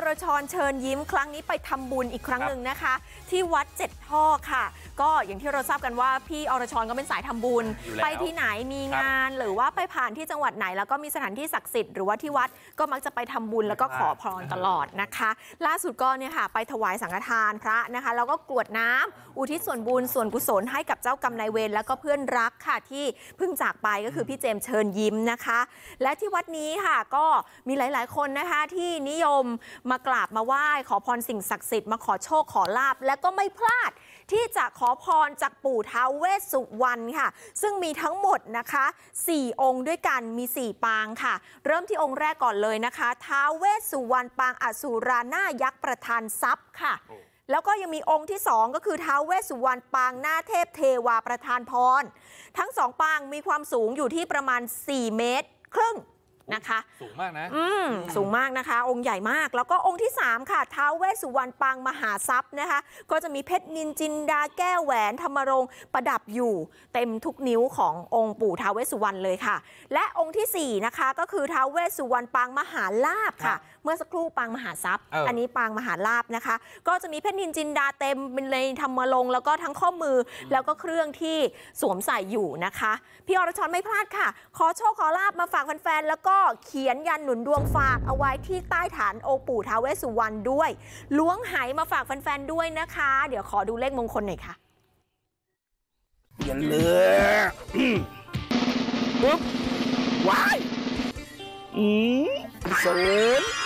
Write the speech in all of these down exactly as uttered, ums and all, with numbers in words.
รชรเชิญยิ้มครั้งนี้ไปทำบุญอีกครั้งหนึ่งนะคะที่วัดเจ็ดท่อค่ะก็อย่างที่เราทราบกันว่าพี่อรชรก็เป็นสายทำบุญไปที่ไหนมีงานหรือว่าไปผ่านที่จังหวัดไหนแล้วก็มีสถานที่ศักดิ์สิทธิ์หรือว่าที่วัดก็มักจะไปทำบุญแล้วก็ขอพรตลอดนะคะล่าสุดก็เนี่ยค่ะไปถวายสังฆทานพระนะคะแล้วก็กรวดน้ำอุทิศส่วนบุญส่วนกุศลให้กับเจ้ากรรมนายเวรแล้วก็เพื่อนรักค่ะที่เพิ่งจากไปก็คือพี่เจมส์เชิญยิ้มนะคะและที่วัดนี้ค่ะก็มีหลายๆคนนะคะที่นิยมมากราบมาไหว้ขอพรสิ่งศักดิ์สิทธิ์มาขอโชคขอลาภและก็ไม่พลาดที่จะขอพรจากปู่ท้าวเวสสุวรรณค่ะซึ่งมีทั้งหมดนะคะสี่องค์ด้วยกันมีสี่ปางค่ะเริ่มที่องค์แรกก่อนเลยนะคะท้าวเวสสุวรรณปางอสูราหน้ายักษ์ประธานทรัพย์ค่ะแล้วก็ยังมีองค์ที่สองก็คือท้าวเวสสุวรรณปางหน้าเทพเทวาประธานพรทั้งสองปางมีความสูงอยู่ที่ประมาณสี่เมตรครึ่งนะคะสูงมากนะอืมสูงมากนะคะองค์ใหญ่มากแล้วก็องค์ที่สามค่ะท้าวเวสสุวรรณปางมหาทรัพย์นะคะก็จะมีเพชรนินจินดาแก้วแหวนธรรมรงค์ประดับอยู่เต็มทุกนิ้วขององค์ปู่ท้าวเวสสุวรรณเลยค่ะและองค์ที่สี่นะคะก็คือท้าวเวสสุวรรณปางมหาลาภค่ะเมื่อสักครู่ปางมหาทรัพย์ อ, อันนี้ปางมหาลาภนะคะก็จะมีเพชรนินจินดาเต็มเป็นเลยธรรมรงค์แล้วก็ทั้งข้อมือแล้วก็เครื่องที่สวมใส่อยู่นะคะพี่อรชรไม่พลาดค่ะขอโชคขอลาภมาฝากแฟนๆแล้วก็เขียนยันหนุนดวงฝากเอาไว้ที่ใต้ฐานองค์ปู่ท้าวเวสสุวรรณด้วยล้วงไหมาฝากแฟนๆด้วยนะคะเดี๋ยวขอดูเลขมงคลหน่อยค่ะอย่าเลือกปุ๊บว้ายอืมศูนย์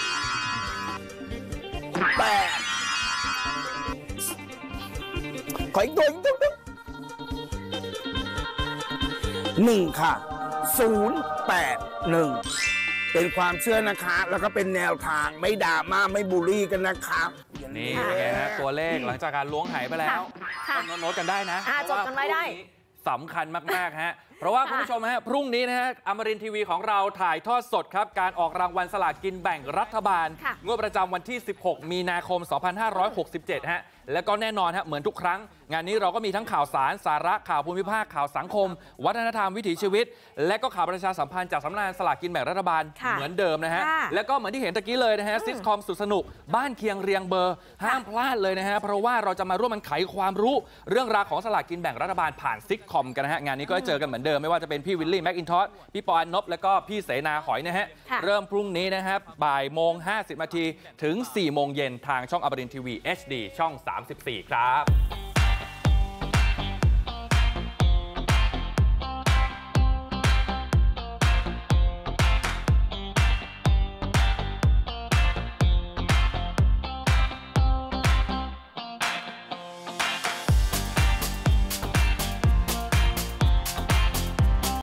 แปดขออีกตัวอีกตัวนึงหนึ่งค่ะศูนย์แปดหนึ่งเป็นความเชื่อนะคะแล้วก็เป็นแนวทางไม่ด่ามาไม่บูลลี่กันนะคะนี่ไงฮะตัวเลขหลังจากการล้วงไหไปแล้วโน้ตกันได้นะจดกันไว้ได้สำคัญมากๆฮะเพราะว่าคุณผู้ชมฮะพรุ่งนี้นะฮะอมรินทร์ทีวีของเราถ่ายทอดสดครับการออกรางวัลสลากกินแบ่งรัฐบาลงวดประจำวันที่สิบหกมีนาคมสองพันห้าร้อยหกสิบเจ็ดฮะและก็แน่นอนฮะเหมือนทุกครั้งงานนี้เราก็มีทั้งข่าวสารสาระข่าวภูมิภาคข่าวสังคมวัฒนธรรมวิถีชีวิตและก็ข่าวประชาสัมพันธ์จากสำนักงานสลากกินแบ่งรัฐบาลเหมือนเดิมนะฮะและก็เหมือนที่เห็นตะกี้เลยนะฮะซิทคอมสุดสนุกบ้านเคียงเรียงเบอร์ห้ามพลาดเลยนะฮะเพราะว่าเราจะมาร่วมกันไขความรู้เรื่องราวของสลากกินแบ่งรัฐบาลผ่านซิทคอมกันนะฮะงานนี้ก็เจอกันเหมือนเดิมไม่ว่าจะเป็นพี่วิลลี่แม็กอินทอสพี่ปอนนพและก็พี่เสนาหอยนะฮะเริ่มพรุ่งนี้นะครับบ่ายโมงห้าสิบนาทีถึงสี่โมงเย็นทางช่องอมรินทร์ทีวี เอช ดี ช่องสามสิบสี่ครับ